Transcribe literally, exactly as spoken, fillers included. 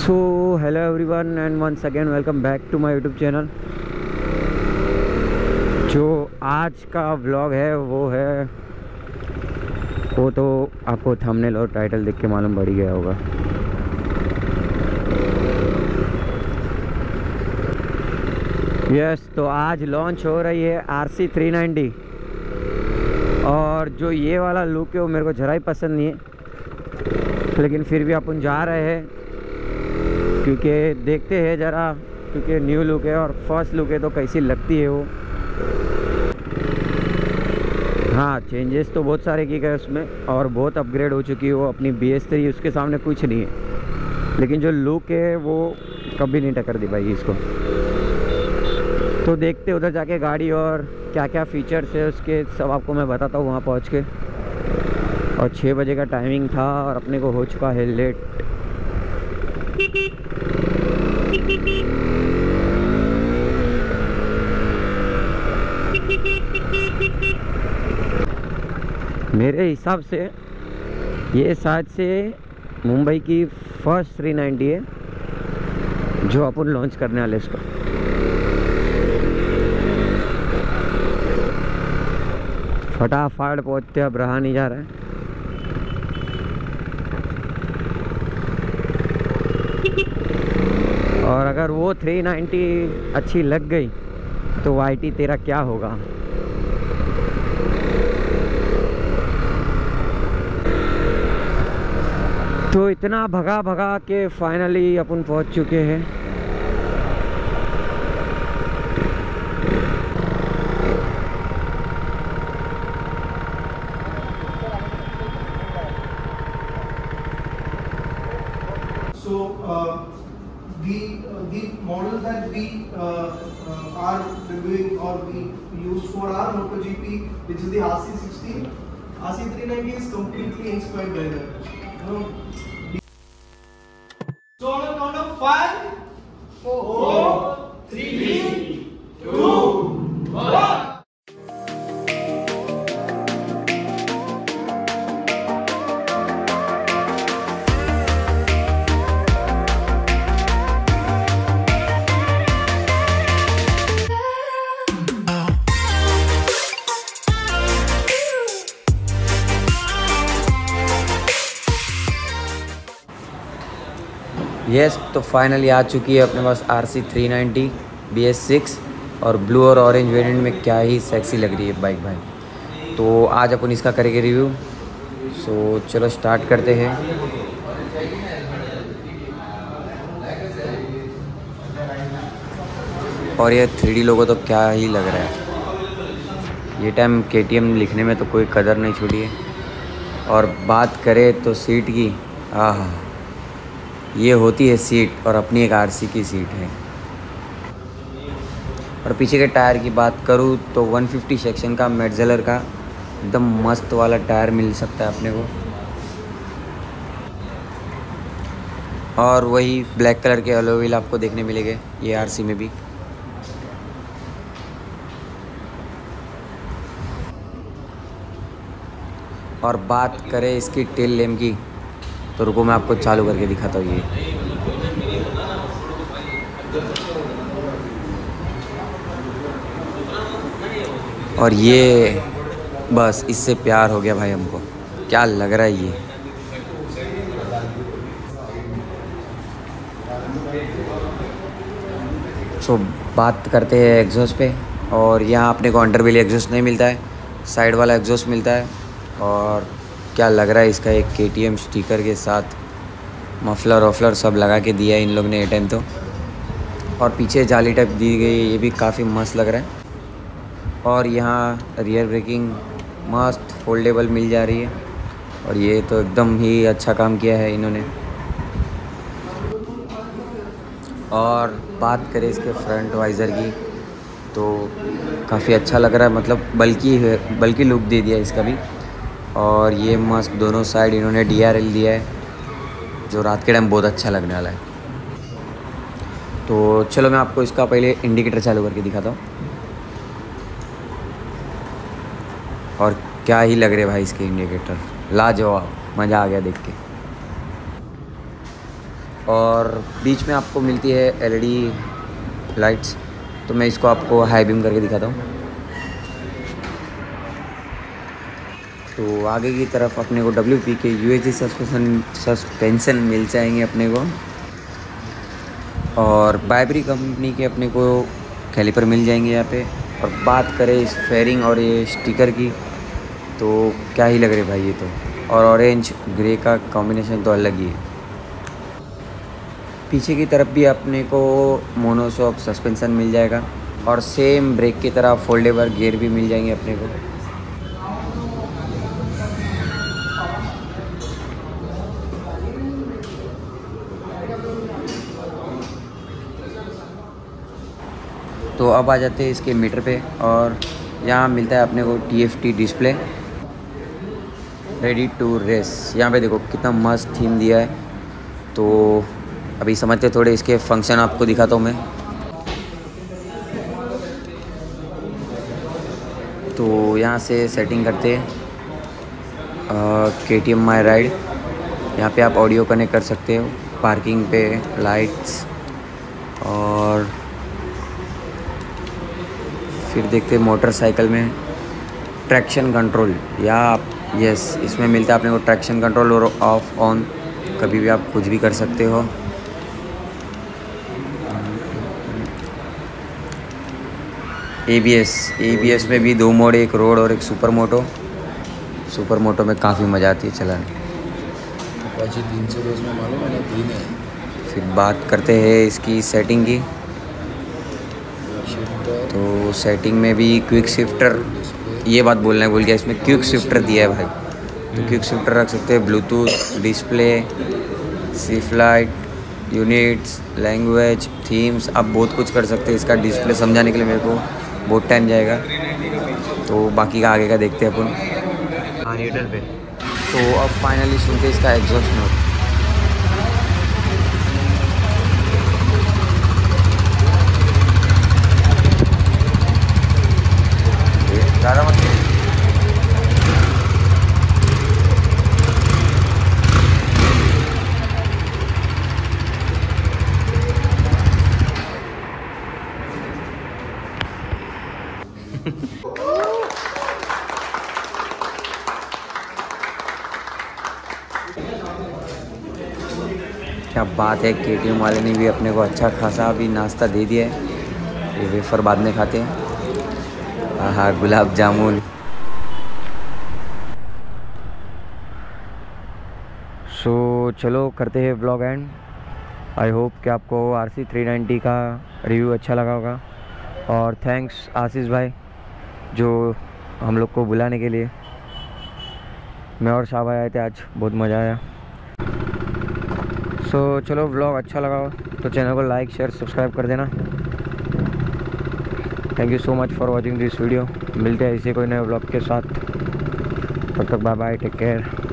So hello everyone and once again welcome back to my YouTube channel. जो आज का vlog है वो है वो तो आपको थंबनेल और टाइटल देख के मालूम पड़ ही गया होगा। यस, तो आज लॉन्च हो रही है आर सी थ्री नाइंटी और जो ये वाला लुक है वो मेरे को ज़रा ही पसंद नहीं है, लेकिन फिर भी अपन जा रहे हैं क्योंकि देखते हैं ज़रा, क्योंकि न्यू लुक है और फर्स्ट लुक है तो कैसी लगती है वो। हाँ, चेंजेस तो बहुत सारे किए गए उसमें और बहुत अपग्रेड हो चुकी है वो अपनी बी एस थ्री, उसके सामने कुछ नहीं है, लेकिन जो लुक है वो कभी नहीं टक्कर दे पाएगी इसको। तो देखते उधर जाके गाड़ी और क्या क्या फीचर्स है उसके सब आपको मैं बताता हूँ वहाँ पहुँच के। और छः बजे का टाइमिंग था और अपने को हो चुका है लेट। मेरे हिसाब से ये शायद से मुंबई की फर्स्ट थ्री नाइंटी है जो अपन लॉन्च करने वाले इसको। फटाफट पहुंचते, अब रहा नहीं जा रहा है। और अगर वो थ्री नाइंटी अच्छी लग गई तो वाई टी तेरा क्या होगा। तो इतना भगा भगा के फाइनली अपन पहुंच चुके हैं। So uh, the uh, the model that we uh, uh, are reviewing or we use for our MotoGP, which is the R C sixteen, R C three ninety is completely inspired by that. You know, so on a count of five, four, three, two, one. Yes, तो finally आ चुकी है अपने पास R C three ninety B S six और blue और orange variant में क्या ही सेक्सी लग रही है बाइक भाई। तो आज अपन इसका करेंगे रिव्यू। सो चलो स्टार्ट करते हैं। और ये थ्री डी लोगो तो क्या ही लग रहा है। ये टाइम के टी एम लिखने में तो कोई कदर नहीं छूटी है। और बात करें तो सीट की, आह, ये होती है सीट और अपनी एक आर सी की सीट है। और पीछे के टायर की बात करूँ तो वन फिफ्टी सेक्शन का मेटजेलर का एकदम मस्त वाला टायर मिल सकता है अपने को। और वही ब्लैक कलर के अलॉय व्हील आपको देखने मिलेंगे ये आर सी में भी। और बात करें इसकी टेल लैम्प की तो रुको मैं आपको चालू करके दिखाता हूँ। ये और ये बस इससे प्यार हो गया भाई हमको, क्या लग रहा है ये। सो बात करते हैं एग्जॉस्ट पे। और यहाँ अपने को अंडरबेली एग्जॉस्ट नहीं मिलता है, साइड वाला एग्जॉस्ट मिलता है। और क्या लग रहा है इसका एक के टी एम स्टिकर के साथ मफलर वफलर सब लगा के दिया है इन लोग ने ये टाइम तो। और पीछे जाली टाइप दी गई, ये भी काफ़ी मस्त लग रहा है। और यहाँ रियर ब्रेकिंग मस्त फोल्डेबल मिल जा रही है और ये तो एकदम ही अच्छा काम किया है इन्होंने। और बात करें इसके फ्रंट वाइज़र की तो काफ़ी अच्छा लग रहा है, मतलब बल्कि है, बल्कि लुक दे दिया इसका भी। और ये मस्त दोनों साइड इन्होंने डी आर एल दिया है जो रात के टाइम बहुत अच्छा लगने वाला है। तो चलो मैं आपको इसका पहले इंडिकेटर चालू करके दिखाता हूँ। और क्या ही लग रहे भाई इसके इंडिकेटर, लाजवाब, मज़ा आ गया देख के। और बीच में आपको मिलती है एलईडी लाइट्स। तो मैं इसको आपको हाई बीम करके दिखाता हूँ। तो आगे की तरफ अपने को डब्ल्यू पी के यूएचजी सस्पेंशन सस्पेंशन मिल जाएंगे अपने को, और बाइबरी कंपनी के अपने को कैलिपर मिल जाएंगे यहाँ पे। और बात करें इस फेयरिंग और ये स्टिकर की, तो क्या ही लग रहे भाई ये तो, और ऑरेंज ग्रे का कॉम्बिनेशन तो अलग ही है। पीछे की तरफ भी अपने को मोनोशॉक सस्पेंशन मिल जाएगा, और सेम ब्रेक की तरह फोल्डेबल गियर भी मिल जाएंगे अपने को। तो अब आ जाते हैं इसके मीटर पे, और यहाँ मिलता है अपने को TFT display ready to race. यहाँ पे देखो कितना मस्त थीम दिया है। तो अभी समझते थोड़े इसके फंक्शन आपको दिखाता हूँ मैं। तो यहाँ से सेटिंग करते हैं के टी एम माई राइड। यहाँ पे आप ऑडियो कनेक्ट कर सकते हो, पार्किंग पे लाइट्स, और फिर देखते हैं मोटरसाइकिल में ट्रैक्शन कंट्रोल। या आप यस इसमें मिलता है अपने को ट्रैक्शन कंट्रोल और ऑफ ऑन, कभी भी आप कुछ भी कर सकते हो। एबीएस एबीएस में भी दो मोड, एक रोड और एक सुपर मोटो। सुपर मोटो में काफ़ी मज़ा आती है चलाने। तीन सौ दस में मालूम है ना, तीन है। फिर बात करते हैं इसकी सेटिंग की। तो सेटिंग में भी क्विक शिफ्टर, ये बात बोलना है भूल गया, इसमें क्विक शिफ्टर दिया है भाई। तो क्विक शिफ्टर रख सकते हैं, Bluetooth, display, shift light, units, language, themes, आप बहुत कुछ कर सकते हैं। इसका डिस्प्ले समझाने के लिए मेरे को बहुत टाइम जाएगा, तो बाकी का आगे का देखते हैं अपन मॉनिटर पे। तो अब फाइनली सुनते हैं इसका एग्जॉस्ट नोट। ज़्यादा मत क्या बात है, केटीएम वाले ने भी अपने को अच्छा खासा अभी नाश्ता दे दिया है। ये वेफर बाद में खाते हैं। हाँ, गुलाब जामुन। सो so, चलो करते हैं ब्लॉग एंड। आई होप कि आपको आर सी थ्री नाइन्टी का रिव्यू अच्छा लगा होगा, और थैंक्स आशीष भाई जो हम लोग को बुलाने के लिए। मैं और शाह भाई आए थे आज, बहुत मज़ा आया। सो so, चलो ब्लॉग अच्छा लगा हो तो चैनल को लाइक शेयर सब्सक्राइब कर देना। Thank you so much for watching this video. मिलते हैं इसी कोई नए ब्लॉग के साथ। तब तक बाय बाय, टेक केयर।